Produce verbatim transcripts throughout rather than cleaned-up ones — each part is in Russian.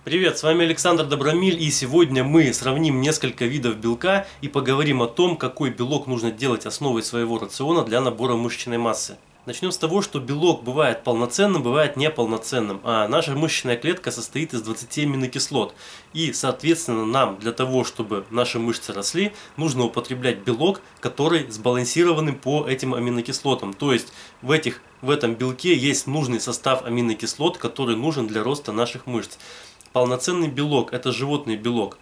Привет, с вами Александр Добромиль, и сегодня мы сравним несколько видов белка и поговорим о том, какой белок нужно делать основой своего рациона для набора мышечной массы. Начнем с того, что белок бывает полноценным, бывает неполноценным, а наша мышечная клетка состоит из двадцати аминокислот. И, соответственно, нам для того, чтобы наши мышцы росли, нужно употреблять белок, который сбалансированный по этим аминокислотам. То есть в, этих, в этом белке есть нужный состав аминокислот, который нужен для роста наших мышц. Полноценный белок – это животный белок.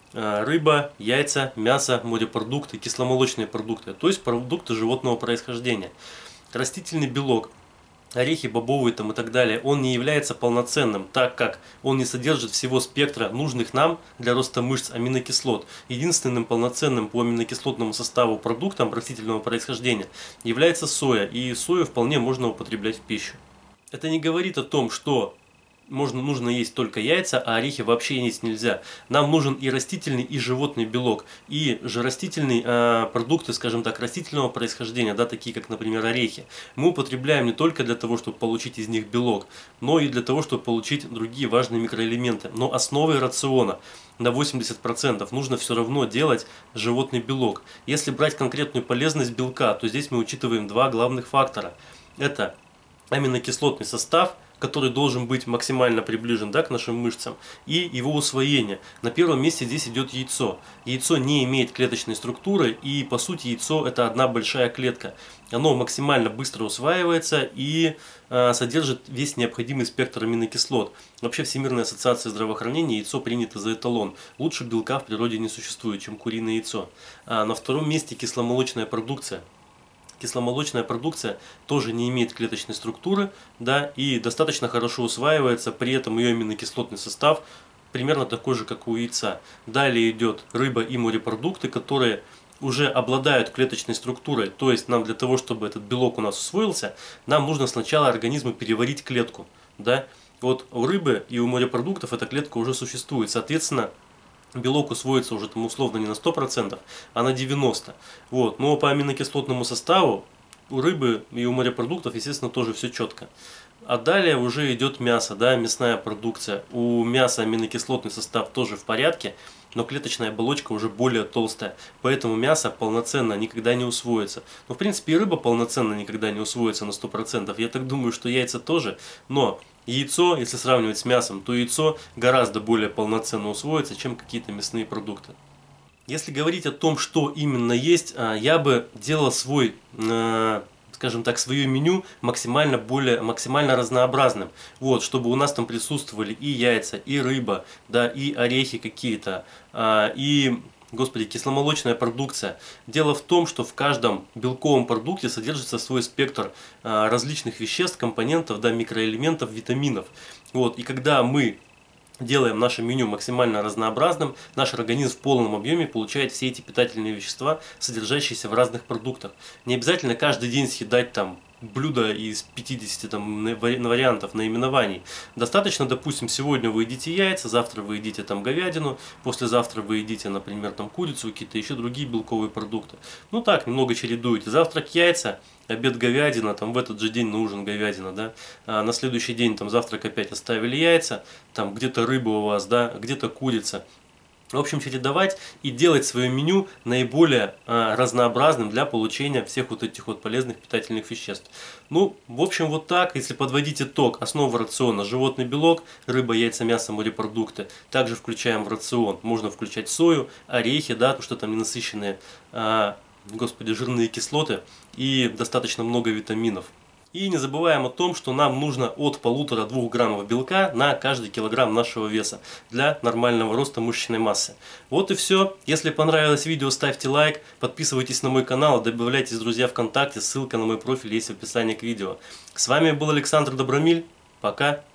Рыба, яйца, мясо, морепродукты, кисломолочные продукты, то есть продукты животного происхождения. Растительный белок, орехи, бобовые там и так далее, он не является полноценным, так как он не содержит всего спектра нужных нам для роста мышц аминокислот. Единственным полноценным по аминокислотному составу продуктом растительного происхождения является соя, и сою вполне можно употреблять в пищу. Это не говорит о том, что Можно, нужно есть только яйца, а орехи вообще есть нельзя. Нам нужен и растительный, и животный белок. И же растительные э, продукты, скажем так, растительного происхождения, да, такие как, например, орехи, мы употребляем не только для того, чтобы получить из них белок, но и для того, чтобы получить другие важные микроэлементы. Но основой рациона на восемьдесят процентов нужно все равно делать животный белок. Если брать конкретную полезность белка, то здесь мы учитываем два главных фактора. Это аминокислотный состав, который должен быть максимально приближен, да, к нашим мышцам, и его усвоение. На первом месте здесь идет яйцо. Яйцо не имеет клеточной структуры, и по сути яйцо это одна большая клетка. Оно максимально быстро усваивается и э, содержит весь необходимый спектр аминокислот. Вообще Всемирная ассоциация здравоохранения яйцо принято за эталон. Лучше белка в природе не существует, чем куриное яйцо. А на втором месте кисломолочная продукция. Кисломолочная продукция тоже не имеет клеточной структуры, да, и достаточно хорошо усваивается, при этом ее аминокислотный состав примерно такой же, как у яйца. Далее идет рыба и морепродукты, которые уже обладают клеточной структурой, то есть нам для того, чтобы этот белок у нас усвоился, нам нужно сначала организму переварить клетку. Да. Вот у рыбы и у морепродуктов эта клетка уже существует, соответственно, белок усвоится уже там условно не на сто процентов, а на девяносто процентов. Вот. Но по аминокислотному составу у рыбы и у морепродуктов, естественно, тоже все четко. А далее уже идет мясо, да, мясная продукция. У мяса аминокислотный состав тоже в порядке, но клеточная оболочка уже более толстая. Поэтому мясо полноценно никогда не усвоится. Но в принципе и рыба полноценно никогда не усвоится на сто процентов. Я так думаю, что яйца тоже. Но яйцо, если сравнивать с мясом, то яйцо гораздо более полноценно усвоится, чем какие-то мясные продукты. Если говорить о том, что именно есть, я бы делал свой, скажем так, свое меню максимально более максимально разнообразным. Вот, чтобы у нас там присутствовали и яйца, и рыба, да, и орехи какие-то, и, господи, кисломолочная продукция. Дело в том, что в каждом белковом продукте содержится свой спектр различных веществ, компонентов, да, микроэлементов, витаминов. Вот, и когда мы делаем наше меню максимально разнообразным, наш организм в полном объеме получает все эти питательные вещества, содержащиеся в разных продуктах. Не обязательно каждый день съедать там блюда из пятидесяти там, вариантов наименований. Достаточно, допустим, сегодня вы едите яйца, завтра вы едите там говядину, послезавтра вы едите, например, там курицу, какие-то еще другие белковые продукты. Ну так, немного чередуете. Завтрак яйца, обед говядина, там в этот же день на ужин говядина, да. А на следующий день там завтрак опять оставили яйца, там где-то рыба у вас, да, где-то курица. В общем, чередовать и делать свое меню наиболее а, разнообразным для получения всех вот этих вот полезных питательных веществ. Ну, в общем, вот так, если подводить итог, основа рациона: животный белок, рыба, яйца, мясо, морепродукты. Также включаем в рацион, можно включать сою, орехи, да, потому что там ненасыщенные, а, господи, жирные кислоты и достаточно много витаминов. И не забываем о том, что нам нужно от полутора-двух граммов белка на каждый килограмм нашего веса для нормального роста мышечной массы. Вот и все. Если понравилось видео, ставьте лайк, подписывайтесь на мой канал, добавляйтесь, друзья, ВКонтакте, ссылка на мой профиль есть в описании к видео. С вами был Александр Добромиль. Пока.